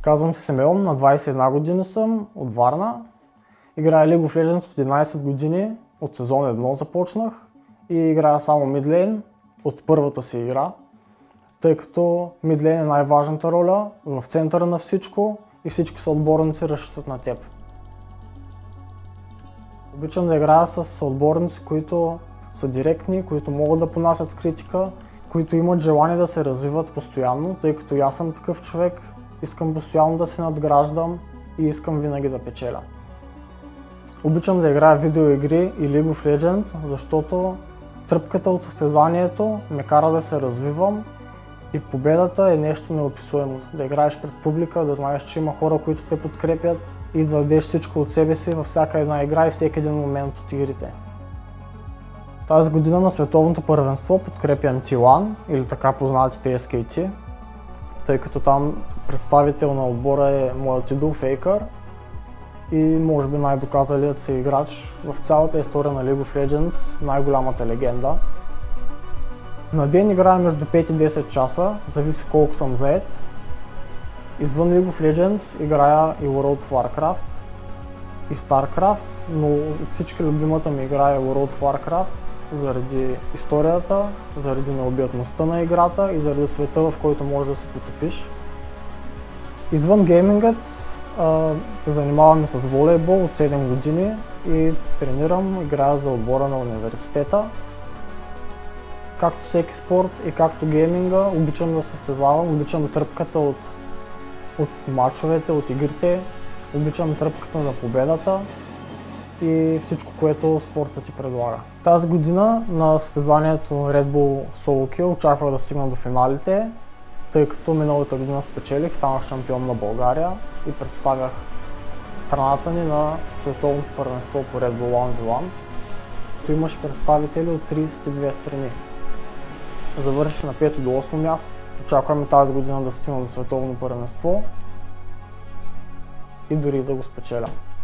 Казвам се Симеон, на 21 години съм, от Варна. Играя League of Legends от 11 години, от сезон 1 започнах и играя само мидлейн от първата си игра, тъй като мидлейн е най-важната роля, в центъра на всичко и всички съотборници разчитат на теб. Обичам да играя с съотборници, които са директни, които могат да понасят критика, които имат желание да се развиват постоянно, тъй като и аз съм такъв човек, искам постоянно да се надграждам и искам винаги да печеля. Обичам да играя видеоигри и League of Legends, защото тръпката от състезанието ме кара да се развивам и победата е нещо неописуемо. Да играеш пред публика, да знаеш, че има хора, които те подкрепят и да дадеш всичко от себе си във всяка една игра и всеки един момент от игрите. Тази година на световното първенство подкрепям T1 или така познатите SKT, тъй като там представител на отбора е моят идол Faker и може би най-доказалият се играч в цялата история на League of Legends, най-голямата легенда. На ден играя между 5 и 10 часа, зависи колко съм заед. Извън League of Legends играя и World of Warcraft и StarCraft, но от всички любимата ми игра е World of Warcraft заради историята, заради необятността на играта и заради света, в който можеш да се потопиш. Извън геймингът се занимавам и с волейбол от 7 години и тренирам, играя за отбора на университета. Както всеки спорт и както гейминга, обичам да състезавам, обичам тръпката от мачовете, от игрите, обичам тръпката за победата и всичко, което спортът ти предлага. Тази година на състезанието Red Bull Solo Kill очаквах да стигна до финалите, тъй като миналата година спечелих, станах шампион на България и представях страната ни на световното първенство по Red Bull 1v1. То имаше представители от 32 страни. Завърших на 5 до 8 място. Очакваме тази година да стигна до световно първенство и дори да го спечеля.